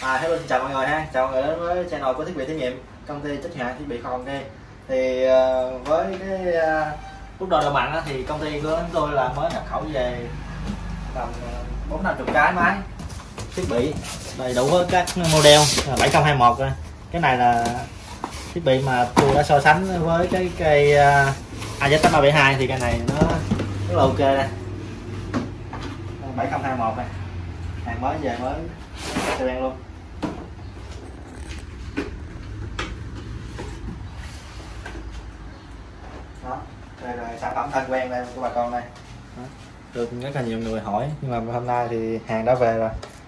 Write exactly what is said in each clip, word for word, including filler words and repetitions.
À, hello, xin chào mọi người ha, chào mọi người đến với channel của thiết bị thí nghiệm công ty trách nhiệm thiết bị Khoa Học Nghi. Thì uh, với cái uh, bút đo độ mặn á, thì công ty của chúng tôi là mới nhập khẩu về tầm bốn năm chục cái máy thiết bị đầy đủ với các model bảy không hai một. Cái này là thiết bị mà tôi đã so sánh với cái cây uh, A Z tám ba bảy hai, thì cái này nó rất là ok nè, bảy không hai một này, hàng mới về mới xe ben luôn. Đó, đây là sản phẩm thân quen đây của bà con đây. Đó, được rất là nhiều người hỏi, nhưng mà hôm nay thì hàng đã về rồi.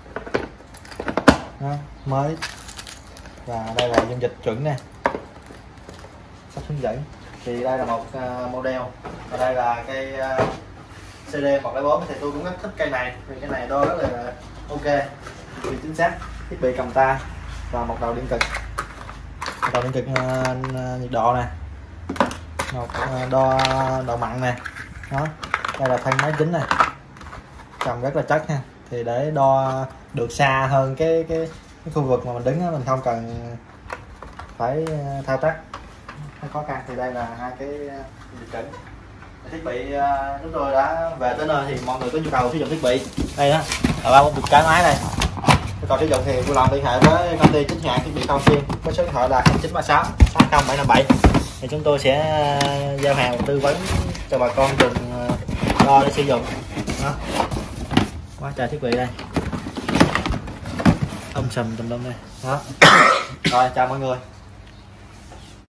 Đó, mới, và đây là dung dịch chuẩn nè, sắp hướng dẫn. Thì đây là một uh, model, và đây là cây uh, C D một không bốn. Thì tôi cũng rất thích cây này, vì cái này đo rất là ok, vì chính xác, thiết bị cầm tay và một đầu điện cực, một đầu điện cực uh, nhiệt độ nè, một uh, đo độ mặn nè. Đó, đây là thân máy chính này, cầm rất là chắc nha. Thì để đo được xa hơn cái cái, cái khu vực mà mình đứng đó, mình không cần phải thao tác khó khăn. Thì đây là hai cái dịch chuẩn thiết bị chúng tôi đã về tới nơi. Thì mọi người có nhu cầu sử dụng thiết bị đây đó là ba một cái máy này, nhu cầu sử dụng thì vui lòng liên hệ với công ty trách nhiệm thiết bị Khoa Học Nghi với số điện thoại là không chín ba sáu sáu không bảy năm bảy. Thì chúng tôi sẽ giao hàng tư vấn cho bà con dùng đo để sử dụng. Đó, quá trời thiết bị đây, ông sầm tùm lum đây. Đó, rồi chào mọi người.